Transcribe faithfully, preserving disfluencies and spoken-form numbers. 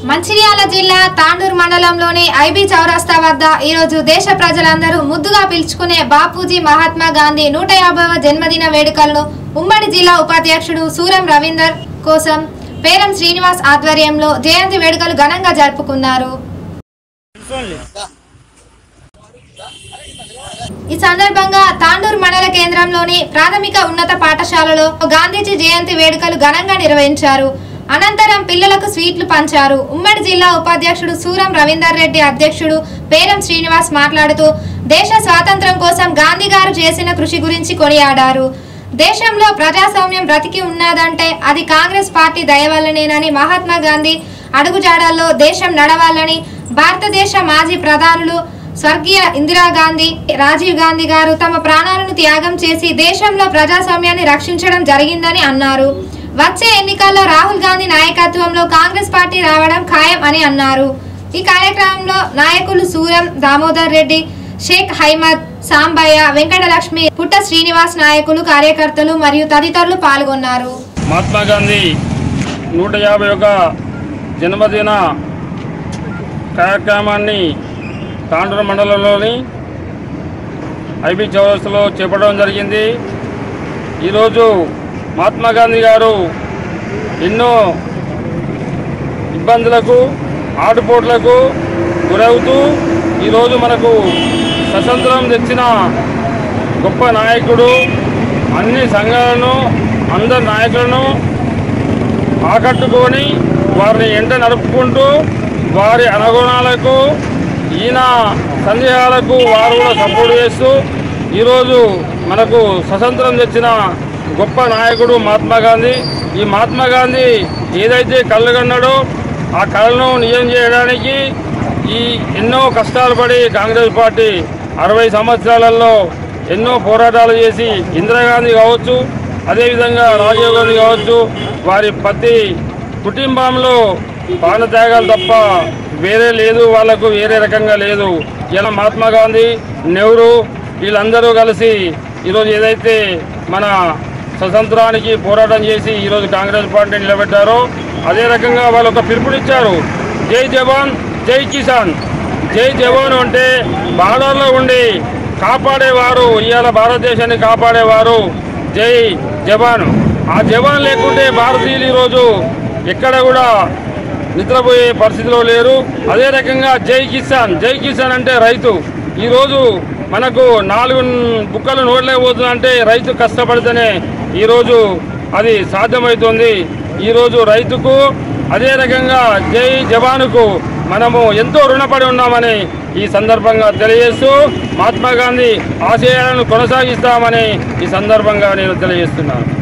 మంచిర్యాల జిల్లా తాండూరు మండలంలోని ఐబీ చౌరస్తా వద్ద ఈరోజు దేశ ప్రజలందరూ ముద్దుగా పిలుచుకునే బాపూజీ మహాత్మా గాంధీ నూట యాభైవ జన్మదిన వేడుకలను ఉమ్మడి జిల్లా ఉపాధ్యక్షుడు సూరం రవీందర్ కోసం పేరం శ్రీనివాస్ ఆధ్వర్యంలో జయంతి వేడుకలు ఘనంగా జరుపుకున్నారు. ఈ సందర్భంగా తాండూరు మండల కేంద్రంలోని ప్రాథమిక ఉన్నత పాఠశాలలో గాంధీజీ జయంతి వేడుకలు ఘనంగా నిర్వహించారు. అనంతరం పిల్లలకు స్వీట్లు పంచారు. ఉమ్మడి జిల్లా ఉపాధ్యక్షుడు సూరం రవీందర్ రెడ్డి అధ్యక్షుడు పేరం శ్రీనివాస్ మాట్లాడుతూ దేశ స్వాతంత్ర్యం కోసం గాంధీ గారు చేసిన కృషి గురించి కొనియాడారు. దేశంలో ప్రజాస్వామ్యం బ్రతికి ఉన్నదంటే అది కాంగ్రెస్ పార్టీ దయ వల్లనేనని, మహాత్మా గాంధీ అడుగుజాడల్లో దేశం నడవాలని భారతదేశ మాజీ ప్రధానులు స్వర్గీయ ఇందిరాగాంధీ, రాజీవ్ గాంధీ గారు తమ ప్రాణాలను త్యాగం చేసి దేశంలో ప్రజాస్వామ్యాన్ని రక్షించడం జరిగిందని అన్నారు. వచ్చే ఎన్నికల్లో రాహుల్ గాంధీ నాయకత్వంలో కాంగ్రెస్ పార్టీ రావడం ఖాయం అని అన్నారు. ఈ కార్యక్రమంలో నాయకులు సూరం, దామోదర్ రెడ్డి, షేక్ హైమద్, సాంబయ్య, వెంకటలక్ష్మి, పుట్ట శ్రీనివాస్ నాయకులు, కార్యకర్తలు మరియు తదితరులు పాల్గొన్నారు. మహాత్మా గాంధీ నూట యాభై ఒక జన్మదిన కార్యక్రమాన్ని తాండూరు మండలంలోని ఐబీ చౌరస్తాలో చేపట్టడం జరిగింది. ఈరోజు మహాత్మా గాంధీ గారు ఎన్నో ఇబ్బందులకు, ఆటుపోట్లకు గురవుతూ ఈరోజు మనకు స్వతంత్రం తెచ్చిన గొప్ప నాయకుడు. అన్ని సంఘాలను, అందరి నాయకులను ఆకట్టుకొని వారిని ఎంట నడుపుకుంటూ వారి అనుగుణాలకు, ఈయన సందేహాలకు వారు కూడా సపోర్ట్ చేస్తూ ఈరోజు మనకు స్వతంత్రం తెచ్చిన గొప్ప నాయకుడు మహాత్మా గాంధీ. ఈ మహాత్మా గాంధీ ఏదైతే కళ్ళు కన్నాడో ఆ కళను నిజం చేయడానికి ఈ ఎన్నో కష్టాలు పడి కాంగ్రెస్ పార్టీ అరవై సంవత్సరాలలో ఎన్నో పోరాటాలు చేసి ఇందిరాగాంధీ కావచ్చు, అదేవిధంగా రాజీవ్ గాంధీ కావచ్చు, వారి ప్రతి కుటుంబంలో ప్రాణత్యాగాలు తప్ప వేరే లేదు, వాళ్లకు వేరే రకంగా లేదు. ఇలా మహాత్మా గాంధీ, నెహ్రూ వీళ్ళందరూ కలిసి ఈరోజు ఏదైతే మన స్వతంత్రానికి పోరాటం చేసి ఈరోజు కాంగ్రెస్ పార్టీ నిలబెట్టారో అదే రకంగా వాళ్ళు ఒక పిలుపునిచ్చారు. జై జవాన్, జై కిసాన్. జై జవాన్ అంటే బార్డర్లో ఉండి కాపాడేవారు, ఇవాళ భారతదేశాన్ని కాపాడేవారు జై జవాన్. ఆ జవాన్ లేకుంటే భారతీయులు ఈరోజు ఎక్కడ కూడా నిద్రపోయే పరిస్థితిలో లేరు. అదే రకంగా జై కిసాన్. జై కిసాన్ అంటే రైతు. ఈరోజు మనకు నాలుగు బుక్కలు నోడలేకపోతుందంటే రైతు కష్టపడితేనే ఈరోజు అది సాధ్యమవుతుంది. ఈరోజు రైతుకు, అదే రకంగా జై జవానుకు మనము ఎంతో రుణపడి ఉన్నామని ఈ సందర్భంగా తెలియజేస్తూ మహాత్మా గాంధీ ఆశయాలను కొనసాగిస్తామని ఈ సందర్భంగా నేను తెలియజేస్తున్నాను.